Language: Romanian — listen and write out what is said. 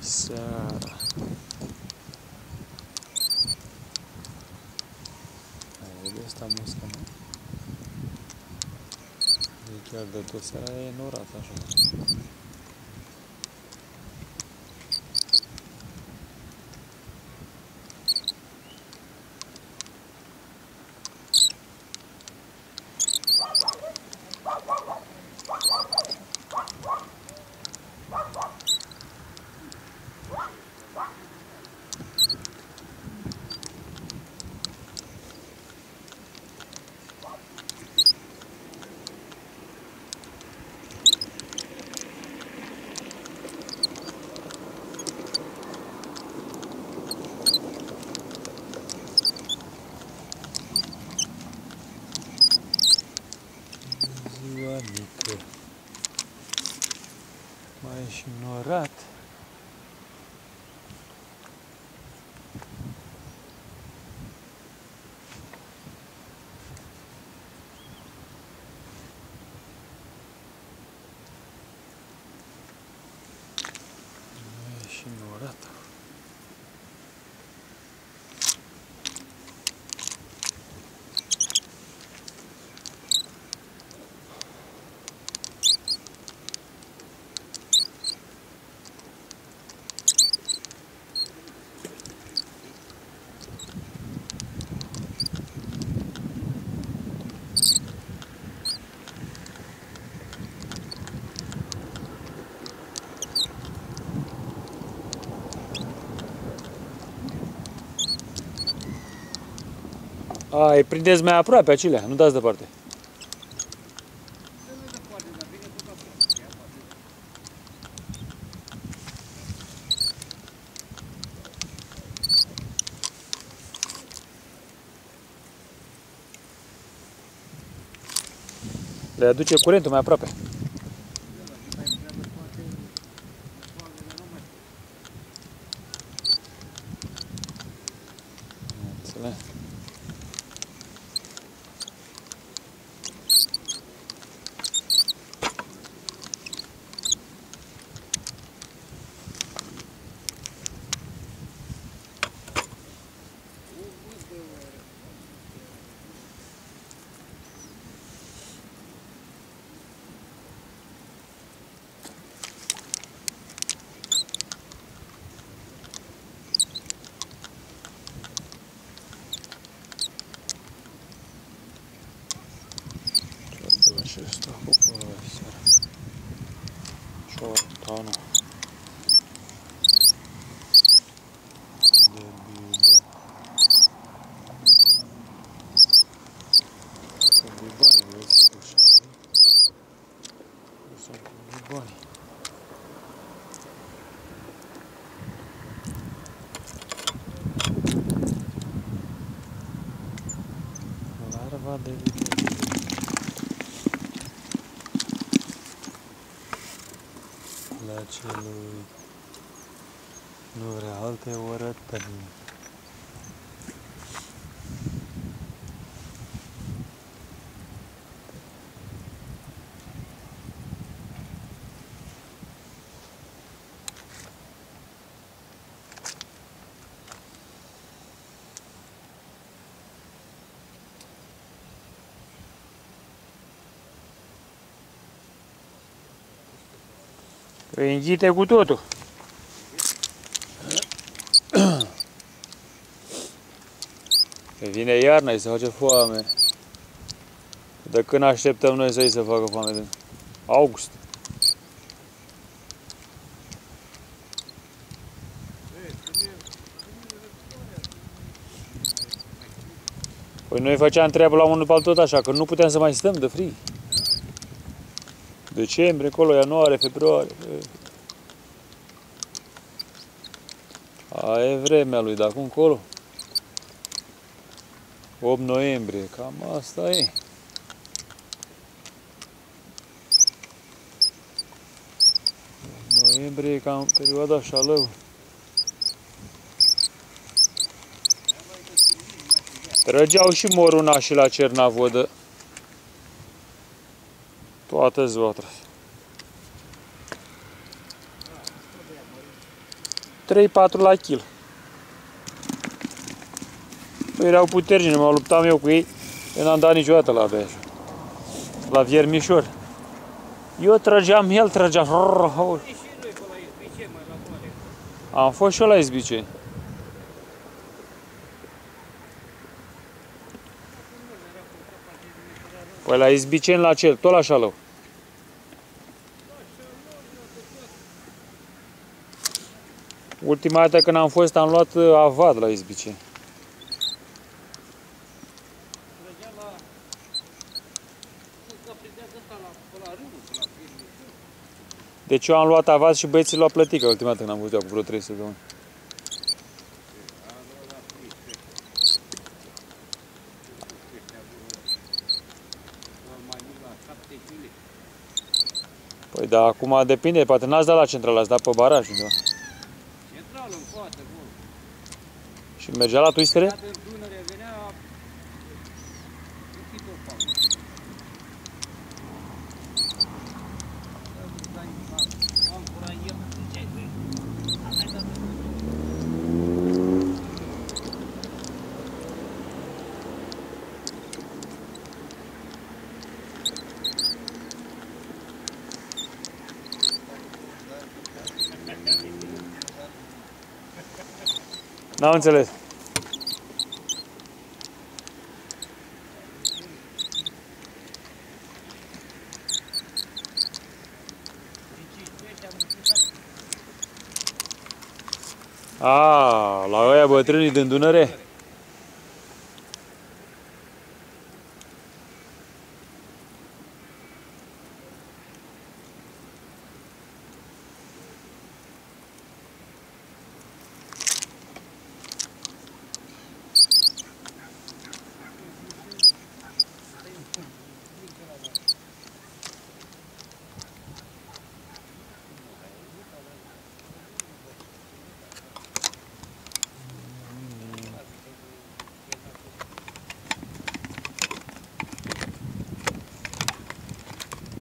seara. Vede asta muscă, nu? E chiar de tot seara e norat așa. Ziua mică. Mai e și norat. Mai e și norat. Ai, prindeți mai aproape acelea, nu dați departe. Le aduce curentul mai aproape. Înțeleg. Acesta cu seara. Ciortanul de biba. Sunt bibanii, vezi cu șarul. Sunt bibanii. Larva de biba. La celui nu vrea alte orătări. Îi înghite cu totul. Că vine iarna, îi se face foame. De când așteptăm noi să îi se facă foame? De august. Păi noi făceam treabă la unul pe altul tot așa, că nu puteam să mai stăm de frig. Decembrie, acolo, ianuarie, februarie. Aia e vremea lui, dar acum încolo. 8 noiembrie, cam asta e. Noiembrie e cam perioada așa lău. Trăgeau și morunașii la Cernavodă. Toată ziua. 3-4 la kil. Păi erau puternici, mă luptam eu cu ei. Eu n-am dat niciodată la abia așa. La viermișor. Eu trăgeam, el trăgea. Am fost și eu la izbiceni. Păi la izbiceni la cer, tot la Șalău. Ultima dată când am fost, am luat avad la izbiceni. Deci eu am luat avad și băieții l-au plătit, că ultima dată când am fost eu cu vreo 3 săptămâni. Păi da, acum depinde, poate n-ați dat la centrală, ați dat pe baraj undeva. Centrală în față, bă. Și mergea la twistere? Dunărea venea, închid-o fac. Am curat el, ce-ai trăit? Asta-i dat. N-am înțeles. A, la ăia bătrânii din Dunăre?